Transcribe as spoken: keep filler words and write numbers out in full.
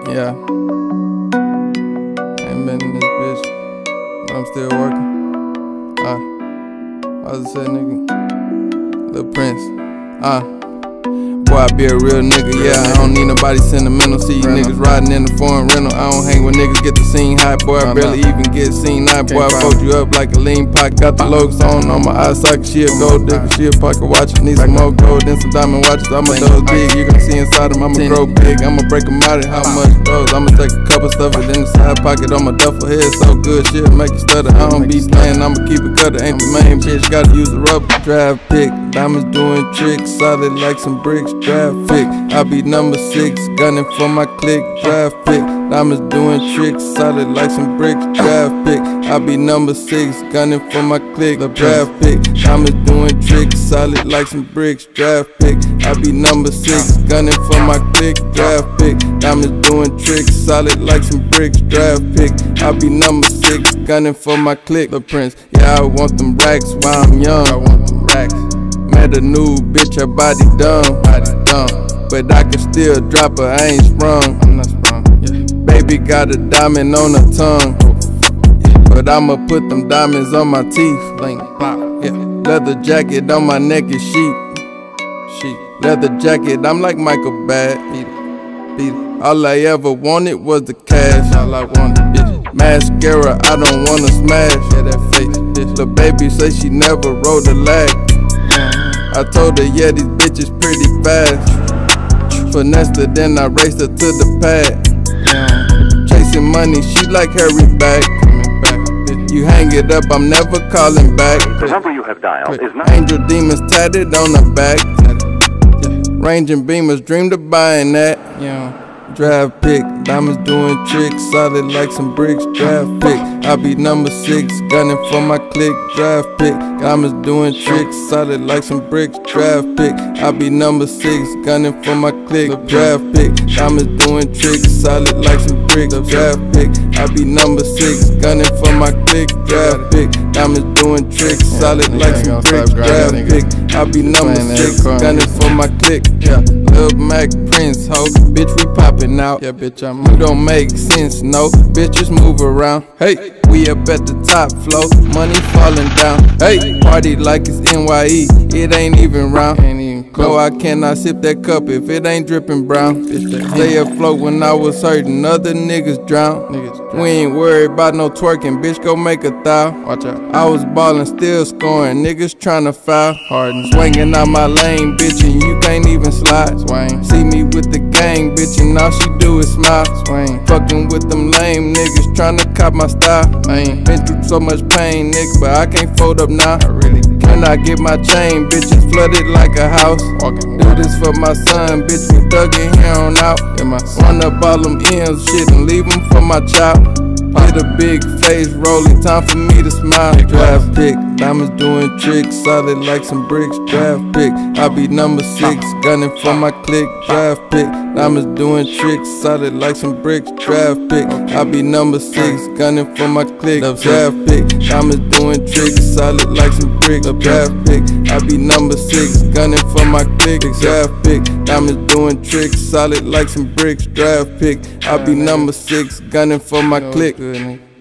Yeah. Ain't been in this bitch, but I'm still working. Uh, I was said, nigga. Lil Prince. Uh. Boy, I be a real nigga, yeah, I don't need nobody sentimental. See you niggas riding in the foreign rental. I don't hang with niggas, get the scene high. Boy, I barely even get seen now. Boy, I fold you up like a lean pot. Got the logos on on my eye socket. She a gold digger, she a pocket watcher. Need some more gold and some diamond watches. I'ma those big, you gon' see inside them. I'ma grow big, I'ma break them out at how much those. I'ma take a couple stuff it in the side pocket on my duffel head. So good, shit make you stutter. I don't be playing, I'ma keep it cutter. Ain't the main bitch, gotta use a rubber. Drive pick, diamonds doing tricks, solid like some bricks. Drive pick, I be number six, gunning for my click. Drive pick, diamonds doing tricks, solid like some bricks. Drive pick, I be number six, gunning for my click. Drive pick, diamonds doing tricks, solid like some bricks. Drive pick, I be number six, gunning for my click. Drive pick, diamonds doing tricks, solid like some bricks. Drive pick, I be number six, gunning for my click. Lil Prince, yeah, I want them racks while I'm young. I want them racks. Met a new bitch, her body dumb, body dumb, but I can still drop her, I ain't sprung. I'm not sprung, yeah. Baby got a diamond on her tongue, but I'ma put them diamonds on my teeth. Bling, pop, yeah. Leather jacket on my neck is sheep, sheep. Leather jacket, I'm like Michael Bad. Beat it, beat it. All I ever wanted was the cash. All I wanted, bitch. Mascara, I don't wanna smash. Yeah, that face, bitch. The baby say she never rode a lag. I told her, yeah, these bitches pretty fast. Finessed her, then I raced her to the pad. Chasing money, she like Harry back. You hang it up, I'm never calling back. The number you have dialed is not. Angel demons tatted on the back. Ranging Beamers, dreamed of buying that. Drive pick, diamonds doing tricks, solid like some bricks. Drive pick, I be number six, gunning for my click. Drive pick, diamonds doing tricks, solid like some bricks. Drive pick, I be number six, gunning for my click. Drive pick, diamonds doing tricks, solid like some bricks. Drive pick, I be number six, gunning for my click. Drive pick, diamonds doing tricks, solid like some bricks. Drive pick, I be number six, gunning for my click. Yeah, Lil Mac Prince, ho, bitch we poppin' out. Yeah, bitch I'm. You don't make sense, no. Bitches move around. Hey, we up at the top floor, money falling down. Hey, party like it's N Y E, it ain't even round. No, I cannot sip that cup if it ain't drippin' brown. Stay afloat when I was hurtin', other niggas drown. We ain't worried about no twerking, bitch go make a thou. Watch out. I was ballin', still scoring, niggas tryna foul. Hard and swinging out my lane, bitch, and you can't even slide. Swing. See me with the gang, bitch, and all she do is smile. Swing. Fucking with them lame niggas, tryna cop my style. I ain't been through so much pain, nigga, but I can't fold up now. I really When I get my chain, bitches flooded like a house. Walking. Do this for my son, bitch, we dug it here on out. Run up all them M's, shit, and leave them for my child. Get a big face rolling, time for me to smile. Drive pick, diamonds doing tricks, solid like some bricks. Drive pick, I be number six, gunning for my click. Drive pick, diamonds doing tricks, solid like some bricks. Drive pick, I be number six, gunning for my click. Drive pick, diamonds doing tricks, solid like some bricks. Drive pick, I be number six, gunning for my click. Drive pick, diamonds doing tricks, solid like some bricks. Drive pick, I be number six, gunning for my click.